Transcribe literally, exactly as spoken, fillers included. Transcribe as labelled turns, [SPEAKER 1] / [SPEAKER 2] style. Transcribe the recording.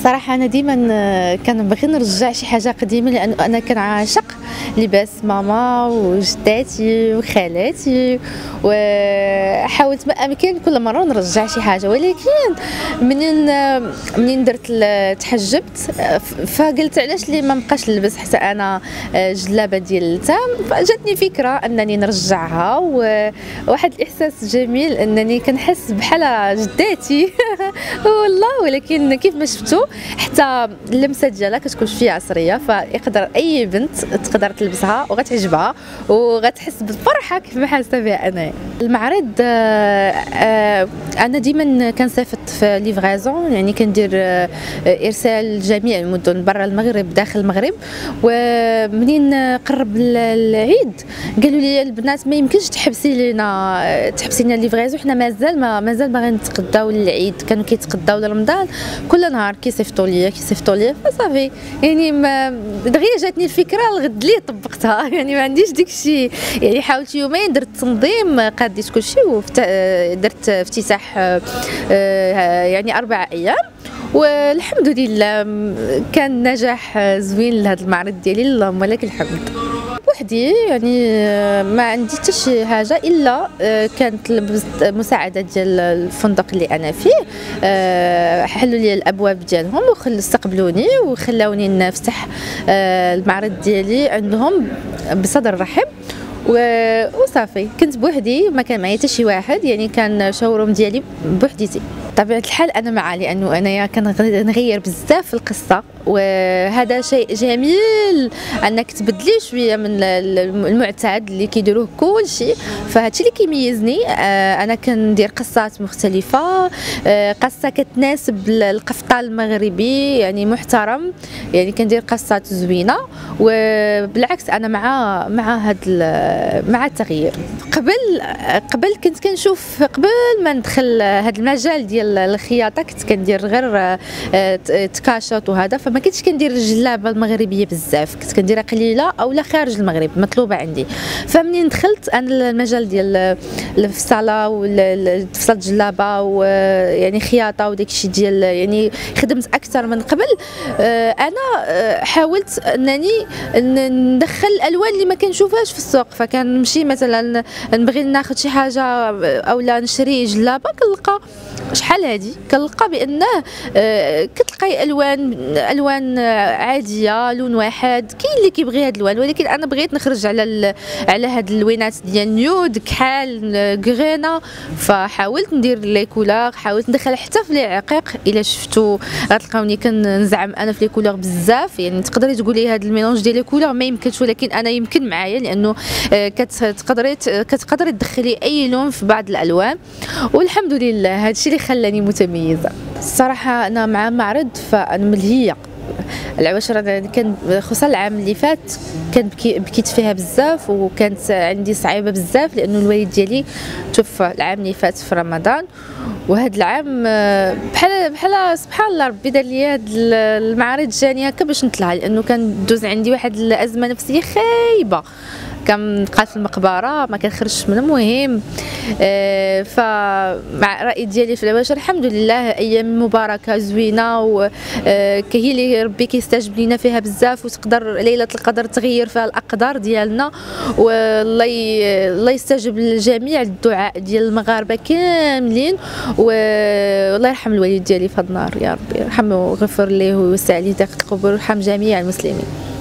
[SPEAKER 1] صراحة أنا ديما كنبغي نرجع شي حاجة قديمة، لأنه أنا كنعاشق لباس ماما وجداتي وخالاتي، وحاولت ما أمكن كل مرة نرجع شي حاجة، ولكن منين منين درت تحجبت فقلت علاش لي ما نبقاش نلبس حتى أنا جلابة ديال التام. فجاتني فكرة أنني نرجعها، وواحد الإحساس جميل أنني كنحس بحال جداتي والله. ولكن كيف ما شفتوا حتى اللمسه ديالها كتكون فيها عصريه، فيقدر اي بنت تقدر تلبسها وغتعجبها وغتحس بالفرحه كيف ما حاسه بها انا. المعرض انا ديما كنصيفط في ليفغازون، يعني كندير ارسال جميع المدن برا المغرب داخل المغرب. ومنين قرب العيد قالوا لي البنات ما يمكنش تحبسي لنا تحبسي لنا ليفغازون، حنا مازال ما مازال باغيين نتقداو للعيد، كانوا كيتقداو لرمضان كل نهار كيصيفطوا لي كيصيفطوا لي فصافي. يعني دغيا جاتني الفكره الغد لي طبقتها يعني ما عنديش داك الشيء. يعني حاولت يومين درت تنظيم قاديت كلشي ودرت افتتاح يعني اربع ايام، والحمد لله كان نجاح زوين لهذا المعرض ديالي، اللهم لك الحمد. وحدي يعني ما عندي حتى شي حاجه الا كانت المساعده ديال الفندق اللي انا فيه، حلوا لي الابواب ديالهم واستقبلوني وخلاوني نفتح المعرض ديالي عندهم بصدر رحب وصافي. كنت بوحدي ما كان معايا حتى شي واحد، يعني كان شوروم ديالي بوحديتي. بطبيعه الحال انا مع، لانه انايا كنغير بزاف في القصه، وهذا شيء جميل انك تبدلي شويه من المعتاد اللي كيديروه كلشي. فهادشي اللي كيميزني، انا كندير قصات مختلفه، قصه كتناسب القفطان المغربي يعني محترم، يعني كندير قصات زوينه. وبالعكس انا مع مع هذا مع التغيير. قبل قبل كنت كنشوف قبل ما ندخل هذا المجال ديال الخياطه كنت كندير غير تكاشط وهذا، فما كنتش كندير الجلابه المغربيه بزاف، كنت كنديرها قليله او لا خارج المغرب مطلوبه عندي. فمنين دخلت انا المجال ديال الفصاله والفصال الجلابه ويعني خياطه وداك الشيء ديال يعني خدمت اكثر من قبل. انا حاولت انني ندخل الالوان اللي ما كنشوفهاش في السوق، فكنمشي مثلا نبغي ناخذ شي حاجه اولا نشري جلابه كنلقى شحال هادي كنلقى بانه كتلقاي الوان الوان عاديه لون واحد، كاين اللي كيبغي هاد الالوان، ولكن انا بغيت نخرج على على هاد اللوينات ديال نيود كحال غرينا. فحاولت ندير لي كولور، حاولت ندخل حتى في لي عقيق. الا شفتوا غتلقاوني كنزعم انا في لي كولور بزاف، يعني تقدري تقولي هاد الميلونج ديال لي كولور ما يمكنش، ولكن انا يمكن معايا، لانه كتقدري كتقدري تدخلي اي لون في بعض الالوان. والحمد لله هادشي اللي خلاني متميزه. الصراحه انا مع معرض فانا ملهيه. العواشر كان خصوصا العام اللي فات كان بكيت فيها بزاف، وكانت عندي صعيبه بزاف لانه الوالد ديالي توفى العام اللي فات في رمضان. وهذا العام بحال بحال سبحان الله ربي دار لي هاد المعارض جاني هكا باش نطلع، لانه كان دوز عندي واحد الازمه نفسيه خايبه، كنبقى في المقبره ما كنخرجش من المهم. آه فمع الراي ديالي في العواشر الحمد لله ايام مباركه زوينه، وكهي اللي ربي كيستجب لينا فيها بزاف، وتقدر ليله القدر تغير فيها الاقدار ديالنا. والله الله يستجب لجميع الدعاء ديال المغاربه كاملين، والله يرحم الوالد ديالي في هذا النهار، يا ربي يرحمه ويغفر ليه ويوسع عليه داخل القبور ويرحم جميع المسلمين.